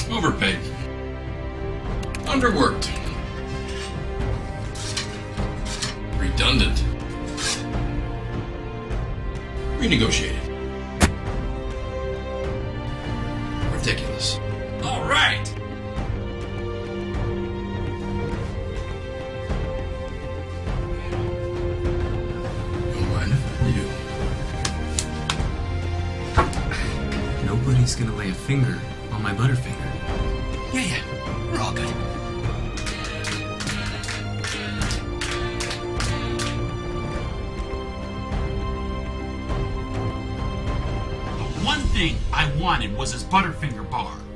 Overpaid. Underworked. Redundant. Renegotiated. Ridiculous. All right. Don't mind if I do. Nobody's gonna lay a finger on my Butterfinger. Yeah, we're all good. The one thing I wanted was his Butterfinger bar.